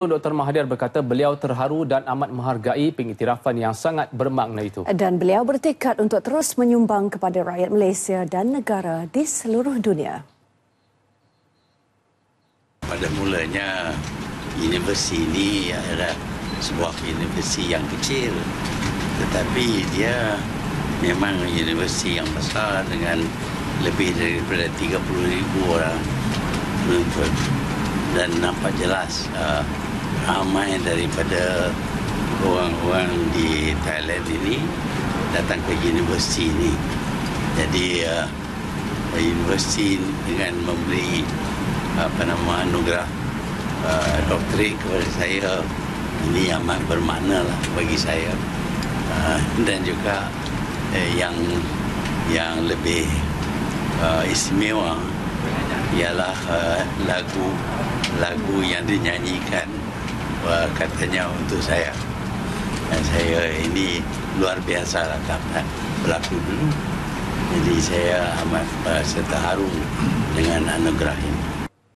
Dr. Mahathir berkata beliau terharu dan amat menghargai pengiktirafan yang sangat bermakna itu. Dan beliau bertekad untuk terus menyumbang kepada rakyat Malaysia dan negara di seluruh dunia. Pada mulanya, universiti ini adalah sebuah universiti yang kecil. Tetapi dia memang universiti yang besar dengan lebih daripada 30,000 orang penuntut. Dan nampak jelas ramai daripada orang-orang di Thailand ini datang ke universiti ini. Jadi universiti dengan memberi anugerah doktorat kepada saya ini amat bermakna lah bagi saya. Dan juga yang lebih istimewa ialah lagu yang dinyanyikan katanya untuk saya. Dan saya ini luar biasa lah berlaku dulu. Jadi saya amat terharu dengan anugerah ini.